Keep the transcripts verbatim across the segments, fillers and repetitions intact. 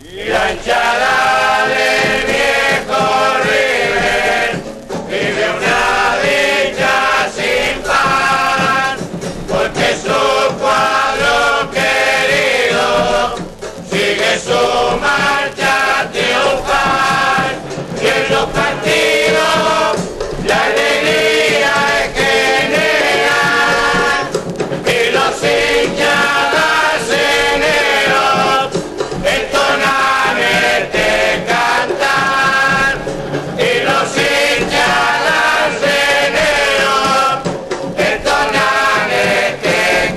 Y la hinchada del viejo River vive una dicha sin par, porque su cuadro querido sigue su marcha triunfal. Y en los partidos la alegría es general, y los hinchas darceneros entonan este cantar, y los hinchas darceneros entonan este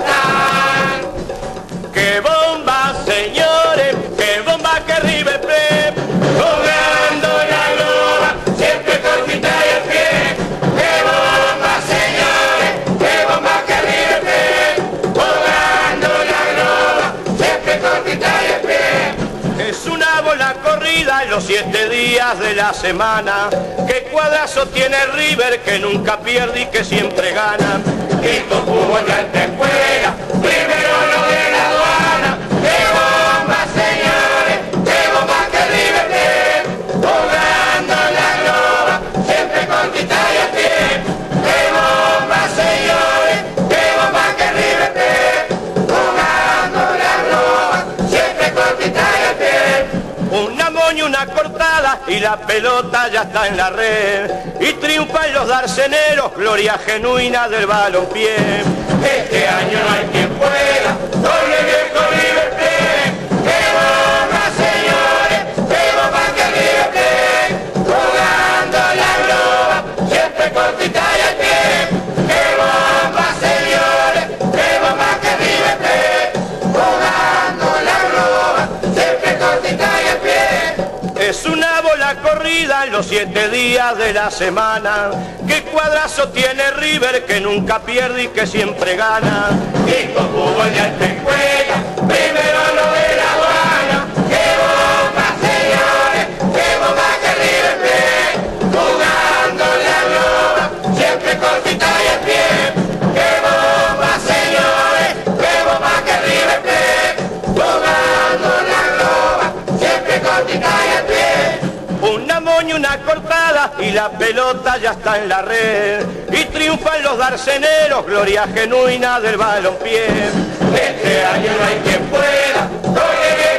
cantar. ¡Qué bomba, señores! ¡Qué bomba que River Plate! Jugando la globa, siempre cortita y al pie. ¡Qué bomba, señores! ¡Qué bomba que River Plate! Jugando la globa, siempre cortita y al pie. Es una bola corrida en los siete días de la semana. ¡Qué cuadrazo tiene River, que nunca pierde y que siempre gana! Y con fútbol de alta escuela, primero lo de la aduana. ¡Qué bomba, señores! ¡Qué bomba que River Plate! Jugando la globa, siempre cortita y al pie. ¡Qué bomba, señores! ¡Qué bomba que River Plate! Jugando la globa, siempre cortita y al pie. Una moña, una cortada y la pelota ya está en la red. Y triunfan los darceneros, gloria genuina del balompié. Este año no hay quien pueda con el viejo River Plate. ¡Qué bomba, señores! ¡Qué bomba que River Plate! Jugando la globa, siempre cortita y al pie. ¡Qué bomba, señores! ¡Qué bomba que River Plate! Jugando la globa, siempre cortita y al pie. Es una bola corrida en los siete días de la semana. ¡Qué cuadrazo tiene River, que nunca pierde y que siempre gana! Y con fútbol de alta escuela, primero lo de la aduana. ¡Qué bomba, señores! ¡Qué bomba que River Plate! Jugando la globa, siempre cortita y al pie. ¡Qué bomba, señores! ¡Qué bomba que River Plate! Jugando la globa, siempre cortita y al pie. Una moña, una cortada y la pelota ya está en la red. Y triunfan los darceneros, gloria genuina del balompié. Este año no hay quien pueda con el